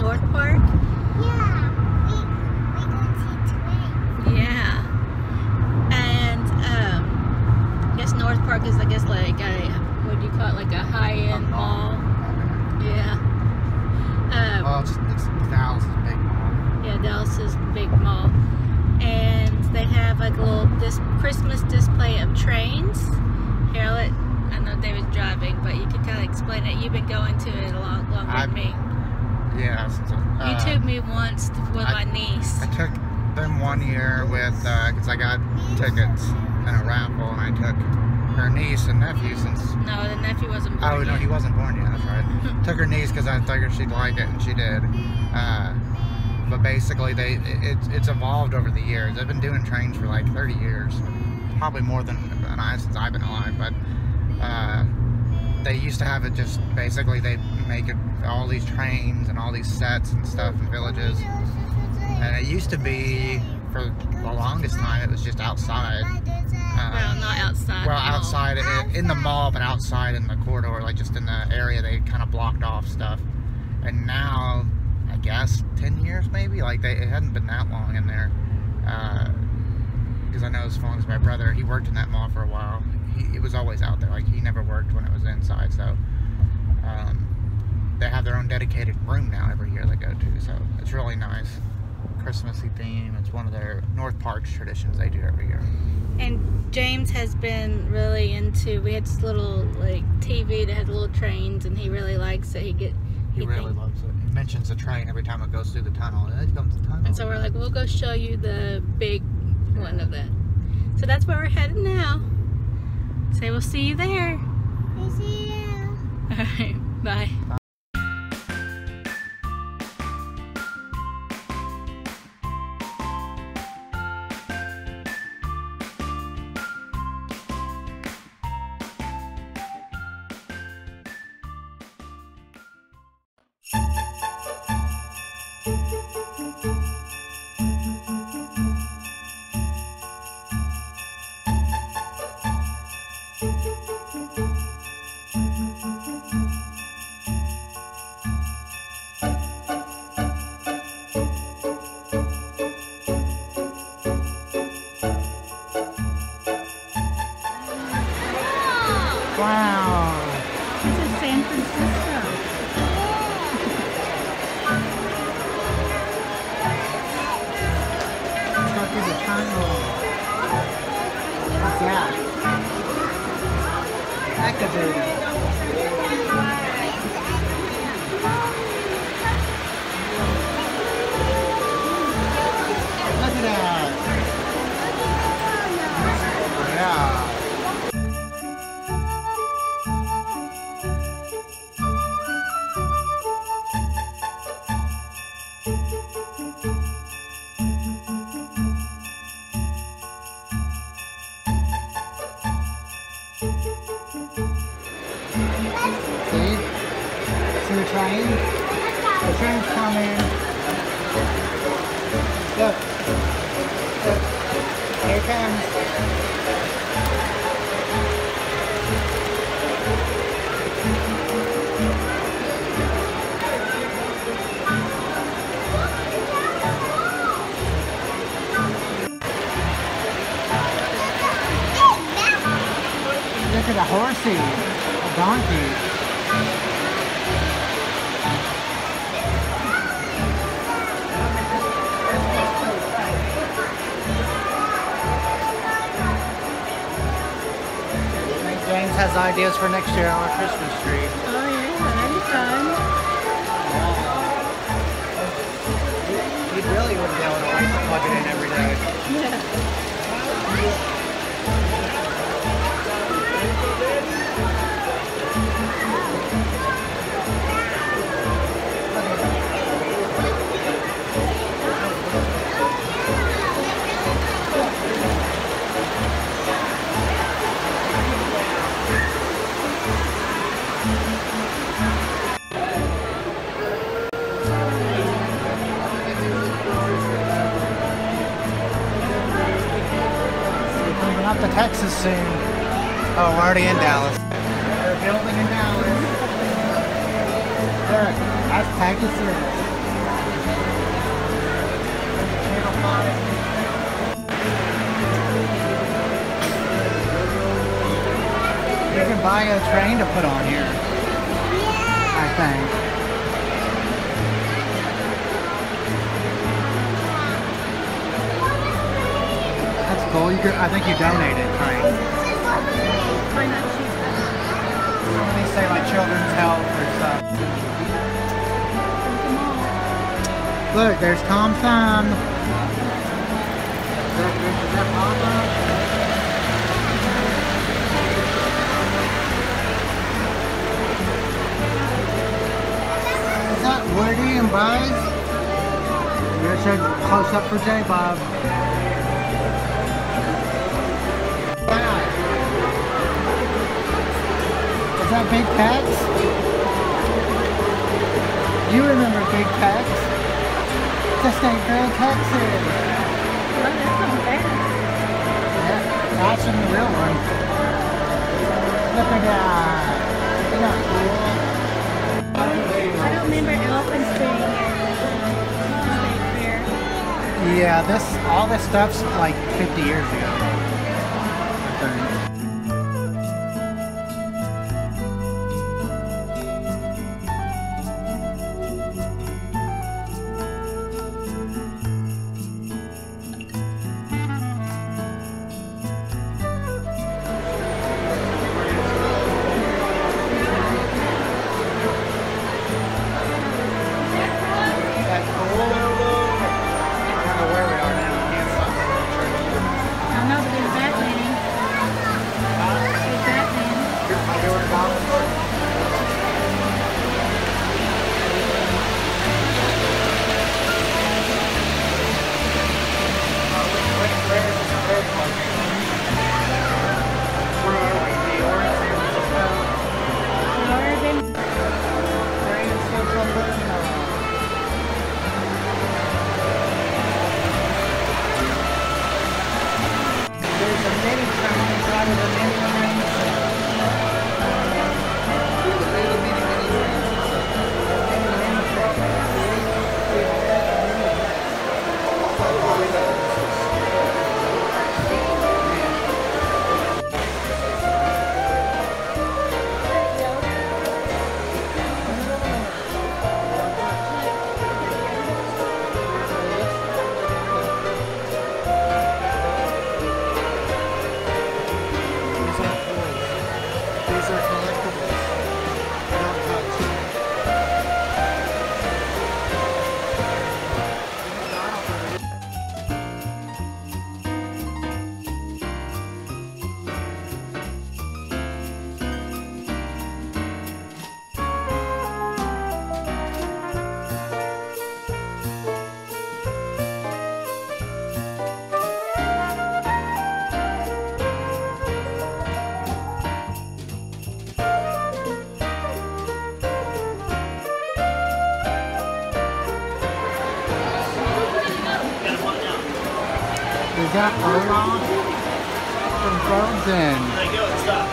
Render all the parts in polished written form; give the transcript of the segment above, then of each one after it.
NorthPark? Yeah, we go to train. Yeah. And I guess NorthPark is, like a, what do you call it, like a high-end mall? Yeah. Well, it's Dallas's big mall. Yeah, Dallas's big mall. And they have like a little Christmas display of trains. Here, I know David's driving, but you can kind of explain it. You've been going to it a lot longer than me. Yeah. You took me once with my niece. I took them 1 year with, because I got tickets in a raffle, and I took her niece and nephew since... No, the nephew wasn't born Oh, no, yet. he wasn't born yet, that's right. Took her niece because I figured she'd like it, and she did. But basically, it's evolved over the years. They've been doing trains for like 30 years. Probably more than since I've been alive, but they used to have it just, basically, they make it all these trains and all these sets and stuff in villages. And it used to be, for the longest time, it was just outside. Well, not outside. Well, outside in the mall, but outside in the corridor, like just in the area, they kind of blocked off stuff. And now, I guess 10 years maybe, like it hadn't been that long in there. Because I know as long as my brother, he worked in that mall for a while. It was always out there. Like he never worked when it was inside. So they have their own dedicated room now every year they go to. So it's really nice. Christmassy theme. It's one of their NorthPark's traditions they do every year. And James has been really into, we had this little like TV that had little trains, and he really likes it. He really loves it. He mentions the train every time it goes through the tunnel. It comes the tunnel. And so we're like, we'll go show you the big one of that. So that's where we're headed now. So we'll see you there. I see you. Alright, bye. Wow. This is San Francisco. Let's go through the tunnel. What's that? Activated. Look at that. Yeah. See the train? The train's coming. Look. Look. Here it comes. Look at the horsey, a donkey. James has ideas for next year on our Christmas tree. Oh yeah, anytime. He really wouldn't be able to plug it in every day. Yeah. Up to Texas soon. Oh, we're already in Dallas. They're building in Dallas. Look, that's Texas. You can buy a train to put on here, I think. That's cool. I think you donated train. Why not choose that? Let me say like children's health or stuff. Look, there's Tom Thumb. Is that Mama? Is that Woody and Buzz? Here's a close up for J Bob. Is that Big Tex? You remember Big Tex? The State Fair in Texas. Oh, that's not bad. Yeah, that's in the real one. Look at that. Isn't that cool? I don't remember elephants being at the state fair. Yeah, all this stuff's like 50 years ago, I think. Is that Ronald from Frozen? There you go, it stops.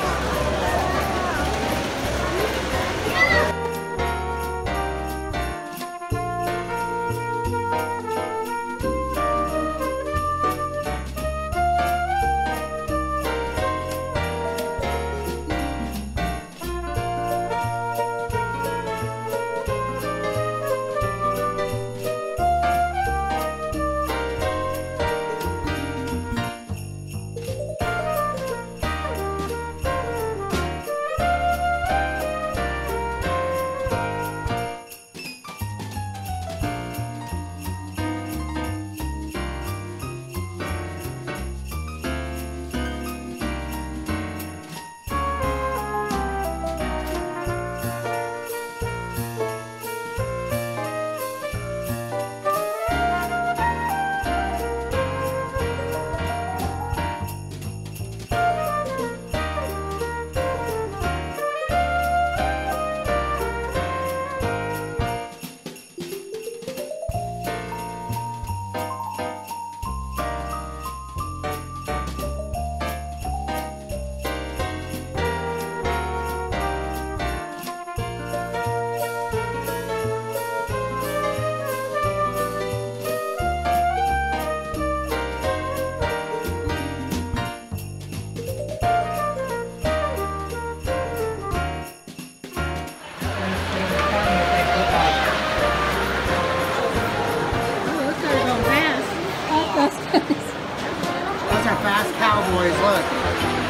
Look.